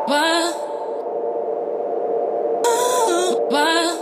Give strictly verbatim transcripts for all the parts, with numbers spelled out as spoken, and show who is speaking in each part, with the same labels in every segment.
Speaker 1: Why? Why?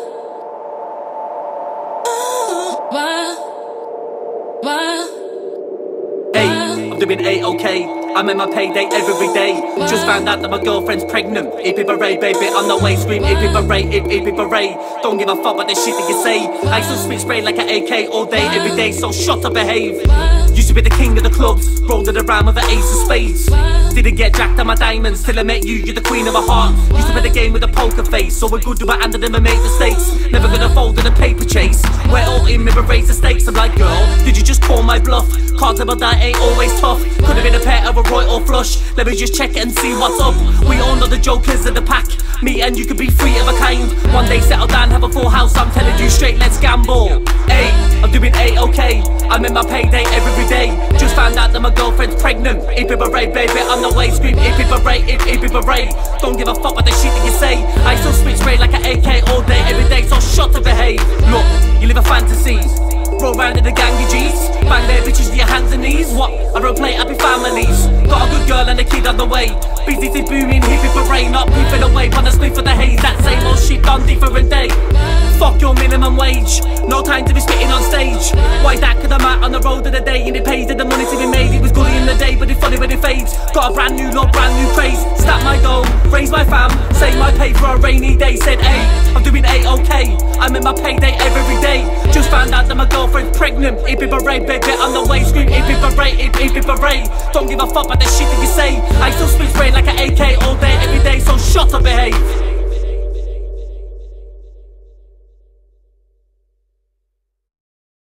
Speaker 1: Why? Why?
Speaker 2: Hey, I'm doing A-okay. I'm in my payday every day. Just found out that my girlfriend's pregnant. Hippie beret, baby, on the way. Scream hippie beret, hippie beret. Don't give a fuck what the shit that you say. I still spit spray like an A K all day, every day. So shut up, behave. Used to be the king of the clubs, rolled it around with an ace of spades. Didn't get jacked on my diamonds till I met you. You're the queen of my heart. Used to play the game with a poker face, so we're good to it under them and make mistakes. Never gonna fold in a paper chase. We're all in, never raise the stakes. I'm like, girl, did you just call my bluff? Cards about that ain't always tough. Could have been a pair of a royal flush. Let me just check it and see what's up. We all know the jokers of the pack. Me and you could be free of a kind. One day settle down, have a full house. I'm telling you straight, let's gamble. Hey, I'm doing A-okay. I'm in my payday every day. Just found out that my girlfriend's pregnant. Hippie beret, baby, on the way. Scream hippie beret, hippie beret. Don't give a fuck what the shit that you say. I still spit spray like an A K all day, every day. So shut to behave. Look, you live a fantasy. Roll round in the gang of G's. Bang their bitches to your hands and knees. What? I don't play happy families. Got a good girl and a kid on the way. Business is booming, hippie beret. Not peeping away, wanna sleep for the haze. That same old shit on different day. Fuck your minimum wage. No time to be spitting on stage. Why that? Cause I'm out on the road of the day and it pays and the money to be made. It was good in the day but it's funny when it fades. Got a brand new look, brand new craze. Stack my dough, raise my fam. Save my pay for a rainy day. Said hey, I'm doing A-okay. I'm in my payday every day. Just found out that my girlfriend's pregnant. Hippie beret, baby, on the way. Scream hippie beret, hippie beret. Don't give a fuck about the shit that you say. I still spit spray like an A K all day, every day. So shut up, behave.